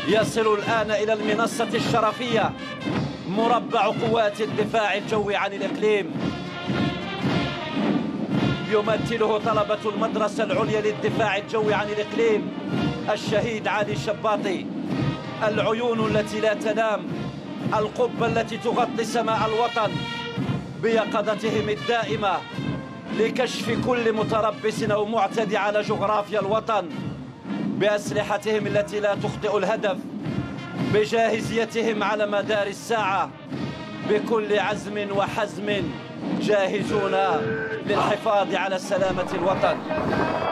يصل الآن إلى المنصة الشرفية مربع قوات الدفاع الجوي عن الإقليم، يمثله طلبة المدرسة العليا للدفاع الجوي عن الإقليم الشهيد علي شباطي. العيون التي لا تنام، القبة التي تغطي سماء الوطن بيقظتهم الدائمة لكشف كل متربص أو معتدي على جغرافيا الوطن، بأسلحتهم التي لا تخطئ الهدف، بجاهزيتهم على مدار الساعة، بكل عزم وحزم جاهزون للحفاظ على سلامة الوطن.